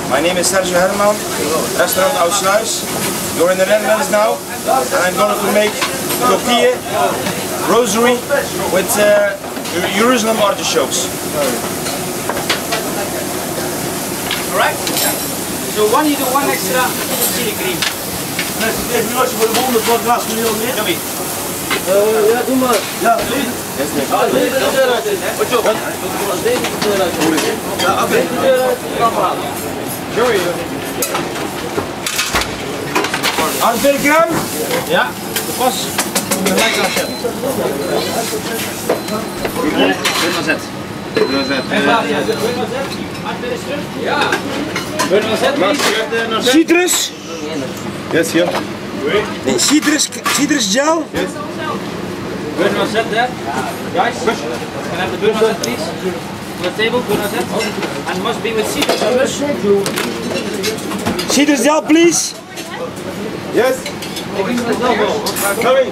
My name is Sergio Herman, restaurant Oudsluis. You're in the Netherlands now, and I'm going to make tortilla, rosary with Jerusalem artichokes. Alright? So you do one extra chili cream. Even als je voor de volgende podcast meer. Ja, doe maar. Ja, please. Wat je? Ja, oké. Sorry. 48 gram? Ja, pas. Kom je gelijk aan zetten. Ja. Citrus? Yes, here. Nee, citrus gel? Yes. Set there. Guys, can I have the burner set please? On the table, burner set. And must be with citrus. Citrus gel, please. Yes. Coming.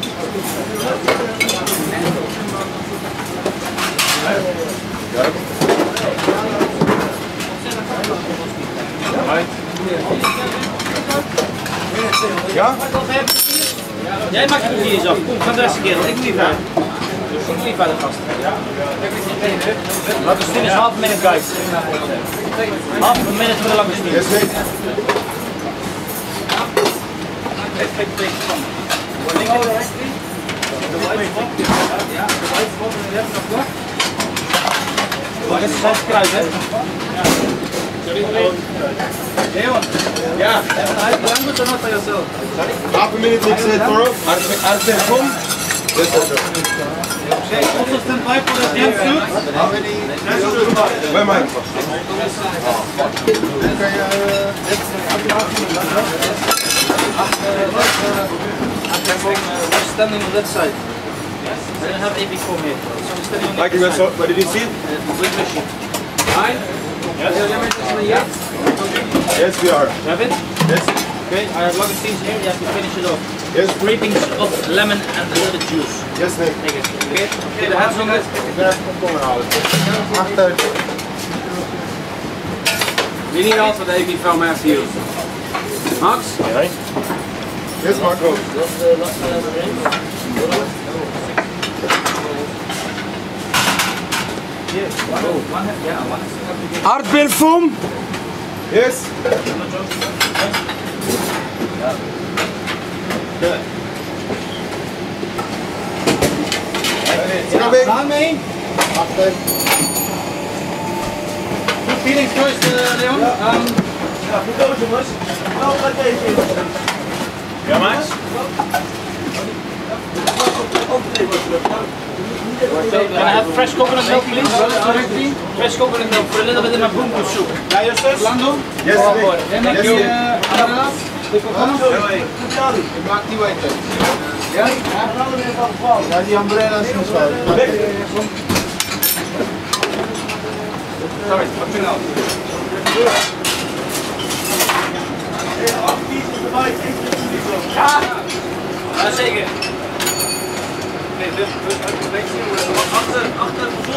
Ja? Jij maakt de papiers af. Kom, van de eerste keer. Ik moet niet verder. Ik moet niet verder vast. Laten we finish half a minute, guys. Half a minute voor de lange studie. Yes, mate. Wat is het kruis, hè? Leon. Ja. Half a minute, it's Toro. Artefom? Yes, sir. Also stand by for the dance suit. How many? Where am I? We're standing on that side. I don't have AP form here. So I'm standing on Like you saw, but did you see it? with machine. Fine. Yes. Yes, we are. Have it? Yes. Okay, I have long things here. You have to finish it off. Yes. Scrapings of lemon and a little bit juice. Yes, mate. Take it. Okay. Okay, the hands on it. We need also the AP film after you. Max? Yes, Marco. Aardbeerfoam? Yes. Coming. Daarmee. Good feelings first, Leon. Ja, goed zo, jongens. Nou, ga even. Ja, Max? Can I have fresh coconut milk, please? Fresh coconut milk for a little bit in my boomboe soup. Ja, Justus? Lando? Yes, mate. En heb je ananas? Ik maak die weten. Ja? Ja, die umbrellas en zo. Sorry, wat vind je nou? Ja, zeker. Nee, dus achter